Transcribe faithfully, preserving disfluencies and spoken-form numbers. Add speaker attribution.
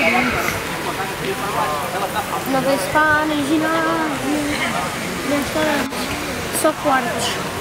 Speaker 1: Não vê se está na ginásio, restaurantes, só quartos.